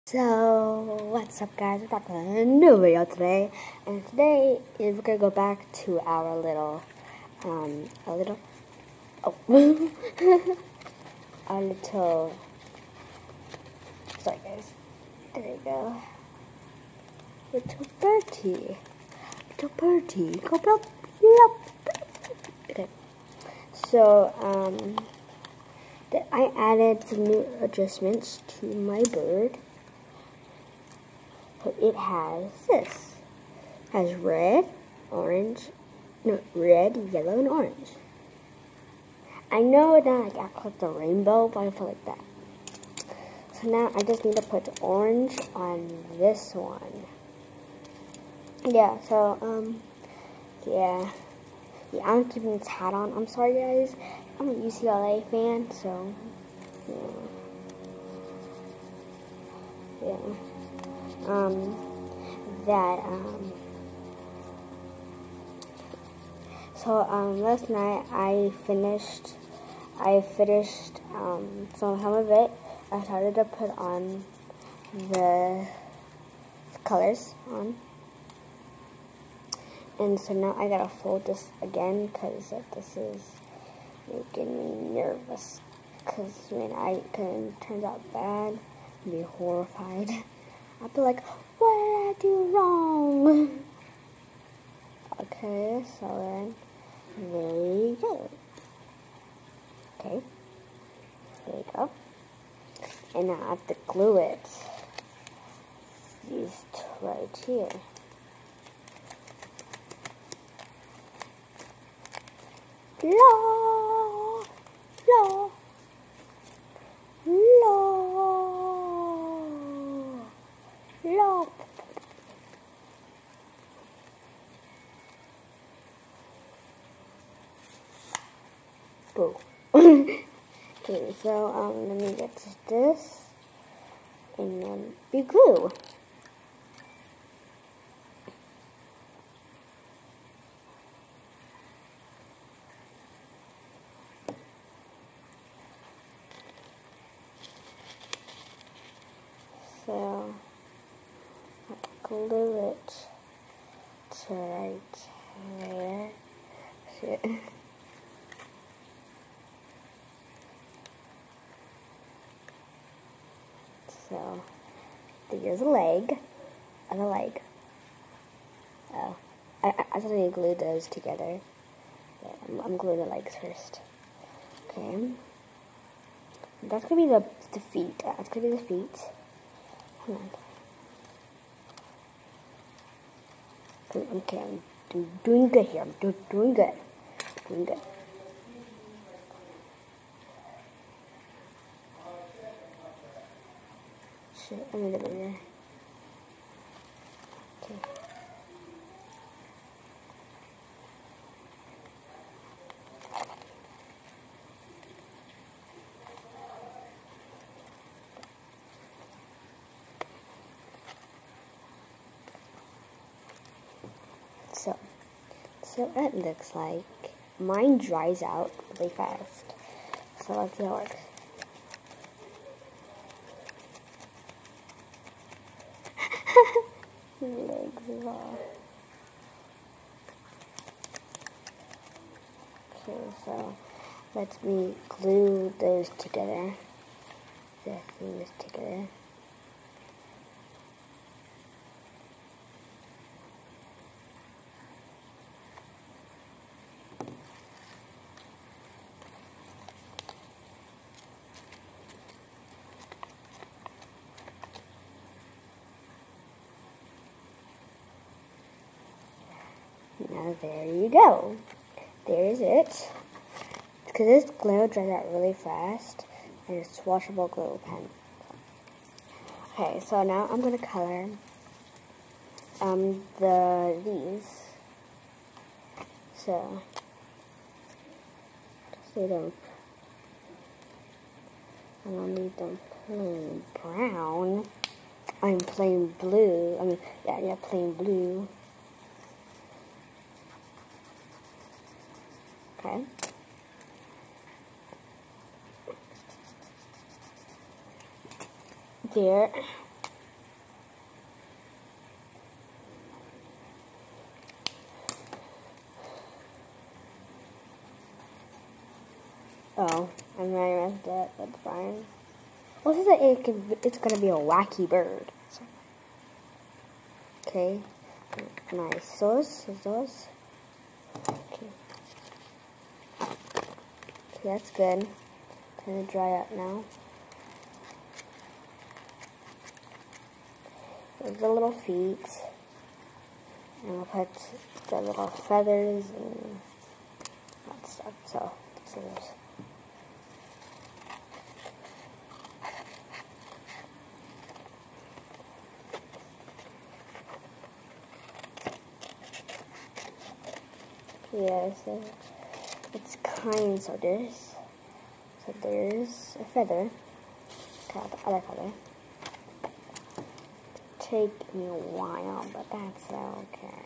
So, what's up guys, we're back with a new video today, and today we're gonna go back to our little, our little sorry guys, there you go, little birdie, go plop, okay, so, I added some new adjustments to my bird. So it has this. It has red, yellow, and orange. I know it doesn't act like the rainbow, but I feel like that. So now I just need to put orange on this one. Yeah, so, yeah, I'm keeping this hat on. I'm sorry guys, I'm a UCLA fan, so, yeah. Last night I finished some of it. I started to put on the colors on, and so now I gotta fold this again because this is making me nervous, because when it turns out bad, I'll be horrified. I'll be like, what did I do wrong? Okay, so then, there you go. Okay, there you go. And now I have to glue it. These two right here. La, la, la. Boo. Okay, so let me get this and then be glue. So glue it to right there. So there's a leg and a leg. Oh, I just need to glue those together. Yeah, I'm gluing the legs first. Okay, that's gonna be the feet. That's gonna be the feet. Hold on. Okay, I'm doing good here. I'm doing good. Doing good. Shit, I need it over there. Okay. So it looks like mine dries out really fast. So let's see how it works. Legs is off. Okay, so let me glue those together. Glue this together. Now there you go. There's it. Because this glue dries out really fast, and it's washable glue pen. Okay, so now I'm gonna color these. So just need them. I don't need them plain brown. I'm plain blue. I mean, yeah, plain blue. Okay. There. Oh, I messed up. That's fine. Well, it says that it's gonna be a wacky bird. So. Okay. Nice. Scissors. Okay. Okay, that's good. Time to dry up now. There's the little feet. And we'll put the little feathers and that stuff. So, scissors. Yeah, so it's kind. So there's a feather. Got the other feather. Take me a while, but that's okay.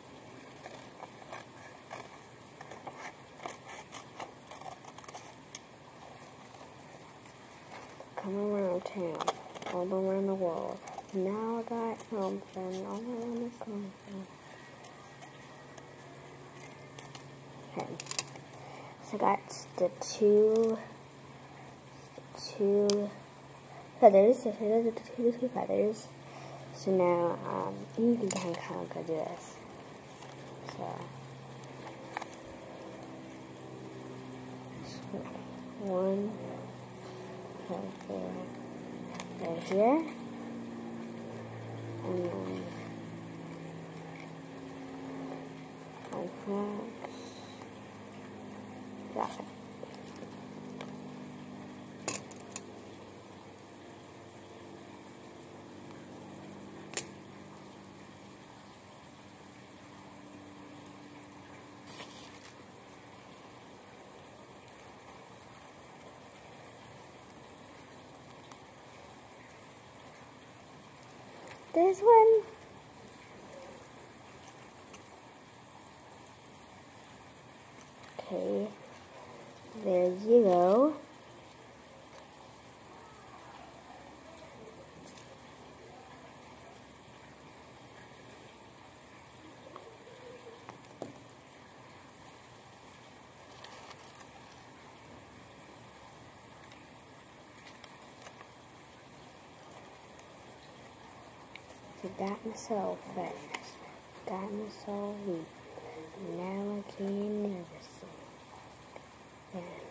Come around town, all around the world. Now I got something all around the country. Okay, so I got the two feathers. So here's the two feathers. So now you can kind of go do this. So one right here, and then like that. Got it. This one. Okay, there you go. Got myself fast, got myself weak, now I can't never see. Yeah.